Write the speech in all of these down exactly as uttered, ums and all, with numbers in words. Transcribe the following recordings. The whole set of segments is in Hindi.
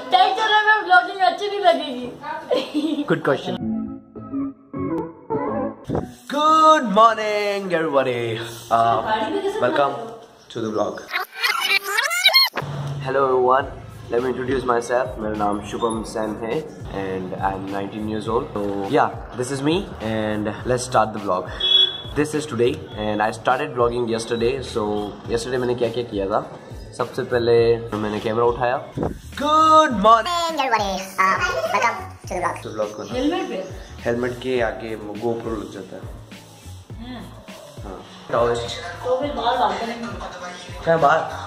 टेंशन है मैं ब्लॉगिंग अच्छी नहीं लगेगी। Good question. Good morning everybody, welcome to the blog. Hello everyone, let me introduce myself. मेरा नाम शुभम सेन है and I'm nineteen years old. So yeah, this is me and let's start the vlog. This is today and I started vlogging yesterday. So yesterday मैंने क्या क्या किया था? सबसे पहले मैंने कैमरा उठाया। Good morning everybody. Uh, welcome to the vlog. तो vlog को हेलमेट पे हेलमेट के आगे गोप्रो लग जाता है। हाँ। तो फिर बाल बाल करेंगे। क्या बात?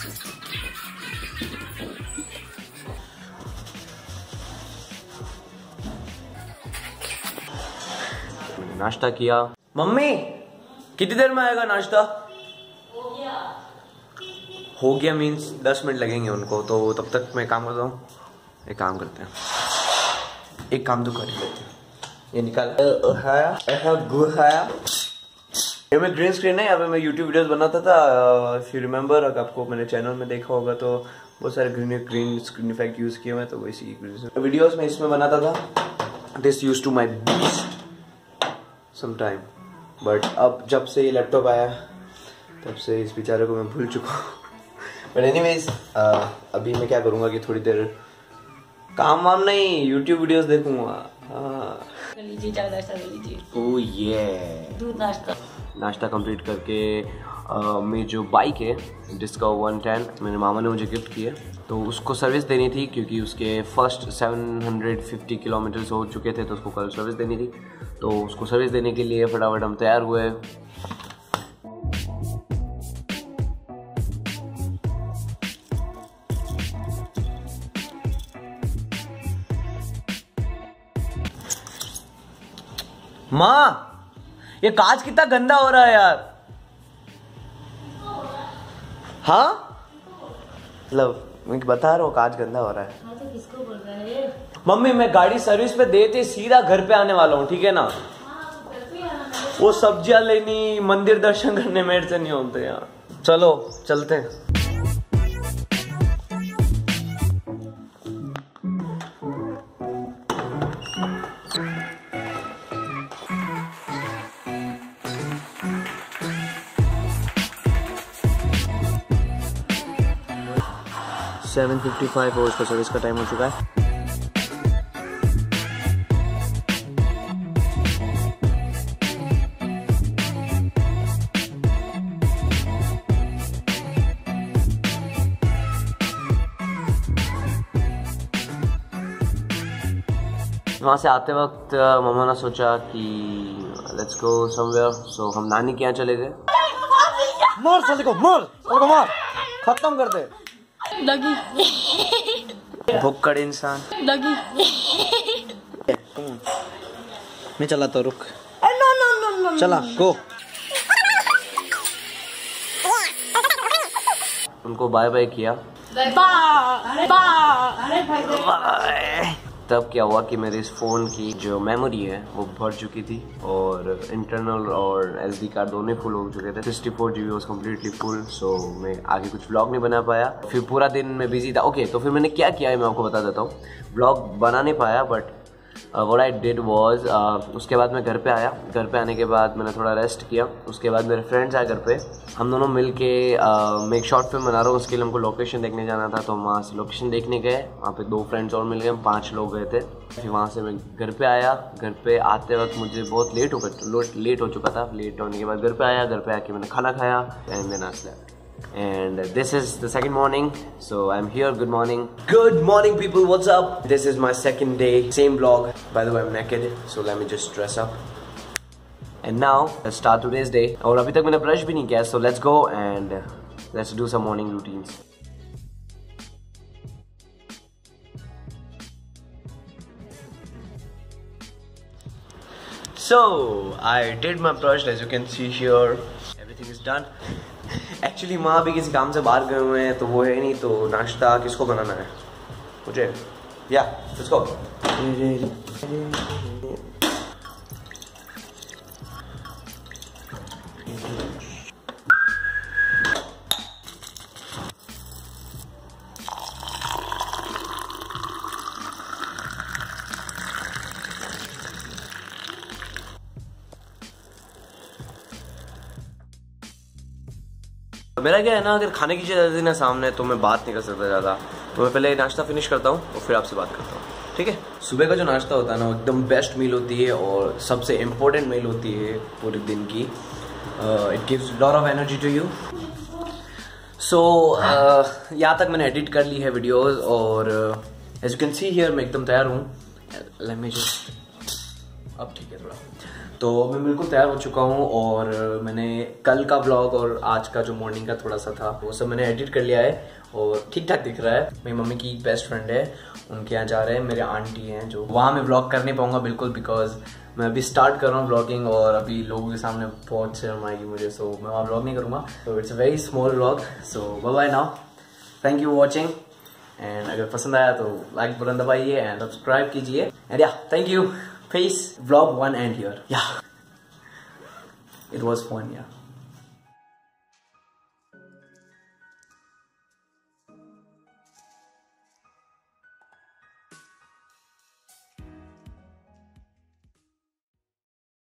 नाश्ता किया। मम्मी कितनी देर में आएगा नाश्ता? हो गया। हो गया मीन्स दस मिनट लगेंगे उनको, तो तब तक मैं काम करता हूँ। एक काम करते हैं, एक काम तो कर ही लेते हैं। ये निकाल उठाया, ऐसा घुसाया। ये मैं ग्रीन स्क्रीन है, यहाँ पे मैं यूट्यूब वीडियोस बनाता था। इफ यू रिमेम्बर, अगर आपको मैंने चैनल में देखा होगा तो बहुत सारे green green screen effect use किए हुए, तो वैसी वीडियोस में इसमें बनाता था। This use to my beast sometime, but अब जब से ये लैपटॉप आया तब से इस बेचारे को मैं भूल चुका हूँ। बट एनीवेज, अभी मैं क्या करूँगा कि थोड़ी देर काम वाम नहीं, यूट्यूब वीडियोस देखूंगा। कर लीजिए, चाय नाश्ता कर लीजिए। ओह ये दूध नाश्ता नाश्ता कंप्लीट करके uh, मेरी जो बाइक है डिस्कवर वन टेन मेरे मामा ने मुझे गिफ्ट की है, तो उसको सर्विस देनी थी क्योंकि उसके first seven hundred fifty kilometres हो चुके थे, तो उसको कल सर्विस देनी थी। तो उसको सर्विस देने के लिए फटाफट हम तैयार हुए। माँ, ये कांच कितना गंदा हो रहा है यार। हाँ मतलब मैं बता रहा हूँ कांच गंदा हो रहा है। हाँ, तो किसको बोल रहा है? मम्मी मैं गाड़ी सर्विस पे देते सीधा घर पे आने वाला हूँ, ठीक है ना? वो सब्जियां लेनी, मंदिर दर्शन करने मेरे से नहीं होते यार। चलो चलते हैं। सेवन फिफ्टी फाइव और उसका सर्विस का टाइम हो चुका है। वहाँ से आते वक्त मम्मा ने सोचा कि लेट्स गो समवेयर, सो हम नानी के यहाँ चले गए। मार साले को, मार साले को, मार, खत्म कर दे। लगी भुक्कड़ इंसान लगी। मैं चलाता हूँ, रुक। नो नो नो नो चला गो। उनको बाय बाय किया। Bye bye. तब क्या हुआ कि मेरे इस फ़ोन की जो मेमोरी है वो भर चुकी थी और इंटरनल और एसडी कार्ड दोनों फुल हो चुके थे। Sixty four G B was completely full, so मैं आगे कुछ व्लॉग नहीं बना पाया। फिर पूरा दिन मैं बिजी था। ओके okay, तो फिर मैंने क्या किया है मैं आपको बता देता हूँ। व्लॉग बना नहीं पाया, but what I did was, उसके बाद मैं घर पे आया। घर पे आने के बाद मैंने थोड़ा रेस्ट किया। उसके बाद मेरे फ्रेंड्स आए घर पे, हम दोनों मिल के uh, मैं एक शॉर्ट फिल्म बना रहा हूँ, उसके लिए हमको लोकेशन देखने जाना था। तो वहाँ से लोकेशन देखने गए, वहाँ पे दो फ्रेंड्स और मिल गए, हम पाँच लोग गए थे। फिर वहाँ से मैं घर पे आया। घर पे आते वक्त मुझे बहुत लेट हो गया लेट हो चुका था। लेट होने के बाद घर पे आया। घर पे आके मैंने खाना खाया and then I slept. And this is the second morning, so I'm here. Good morning. Good morning, people. What's up? This is my second day. Same vlog. By the way, I'm naked, so let me just dress up. And now let's start today's day. और अभी तक मैंने ब्रश भी नहीं किया, so let's go and let's do some morning routines. So I did my brush, as you can see here. Everything is done. Actually माँ भी किसी काम से बाहर गए हुए हैं, तो वो है नहीं, तो नाश्ता किसको बनाना है मुझे? या लेट्स गो। मेरा क्या है ना, अगर खाने की चीज़ ना सामने तो मैं बात नहीं कर सकता ज़्यादा, तो मैं पहले नाश्ता फिनिश करता हूँ और फिर आपसे बात करता हूँ, ठीक है। सुबह का जो नाश्ता होता है ना, एकदम बेस्ट मील होती है और सबसे इम्पोर्टेंट मील होती है पूरे दिन की। It gives lot of energy to you. So यहाँ तक मैंने एडिट कर ली है वीडियोस और as you can see here मैं एकदम तैयार हूँ। लेट मी जस्ट, अब ठीक है थोड़ा, तो मैं बिल्कुल तैयार हो चुका हूँ और मैंने कल का व्लॉग और आज का जो मॉर्निंग का थोड़ा सा था वो सब मैंने एडिट कर लिया है और ठीक ठाक दिख रहा है। मेरी मम्मी की बेस्ट फ्रेंड है, उनके यहाँ जा रहे हैं, मेरे आंटी हैं जो, वहाँ मैं व्लॉग कर नहीं पाऊँगा बिल्कुल, बिकॉज मैं अभी स्टार्ट कर रहा हूँ व्लॉगिंग और अभी लोगों के सामने बहुत शर्म आएगी मुझे, सो मैं वहाँ व्लॉग नहीं करूँगा। So it's a very small vlog, so bye bye now, thank you watching and अगर पसंद आया तो लाइक बटन दबाइए एंड सब्सक्राइब कीजिए and yeah thank you. Peace. Vlog one end here. Yeah. It was fun, yeah.